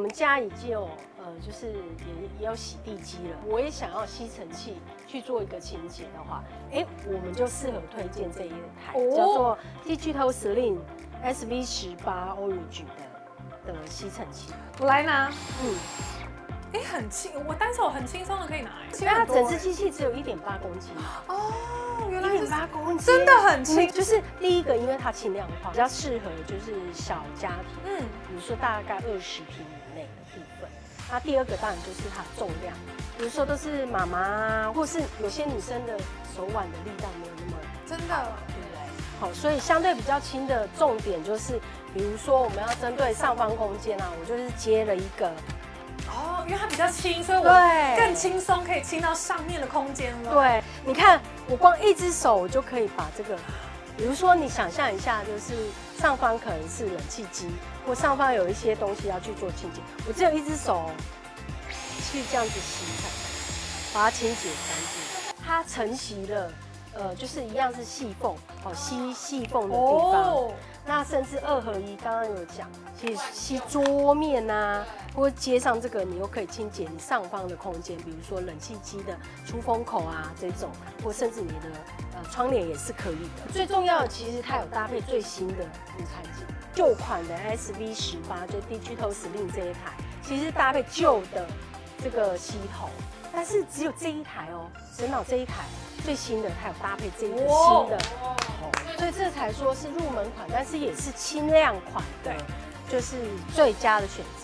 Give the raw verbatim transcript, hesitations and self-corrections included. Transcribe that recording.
家已经有呃，就是也也有洗地机了，我也想要吸尘器去做一个清洁的话，哎，我们就适合推荐这一台、哦、叫做 Digital Slim S V 十八 Orange 的的吸尘器。 我来拿， 嗯。 哎，很轻，我单手很轻松的可以拿， 因为它整只机器只有一点八公斤。 哦，原来一点八公斤， 真的很轻。 就是第一个，因为它轻量化，比较适合就是小家庭，嗯，比如说大概二十平以内的部分。那第二个当然就是它的重量，比如说都是妈妈，或是有些女生的手腕的力道没有那么真的， 对不对？好，所以相对比较轻的重点就是，比如说我们要针对上方空间啊，我就是接了一个。 哦，因为它比较轻，所以我更轻松可以轻到上面的空间了。 对，你看我光一只手我就可以把这个，比如说你想象一下，就是上方可能是冷气机，或上方有一些东西要去做清洁，我只有一只手去这样子吸尘，把它清洁干净。它承袭了，呃，就是一样是细缝，哦，吸细缝的地方。哦 那甚至二合一，刚刚有讲，其实吸桌面啊，或者接上这个，你又可以清洁你上方的空间，比如说冷气机的出风口啊这种，或甚至你的呃窗帘也是可以的。最重要的，其实它有搭配最新的午餐机，旧款的 S V 十八，就 Digital Slim 这一台，其实搭配旧的这个吸头，但是只有这一台哦，神脑这一台最新的，它有搭配这一个新的。 所以这才说是入门款，但是也是轻量款的，就是最佳的选择。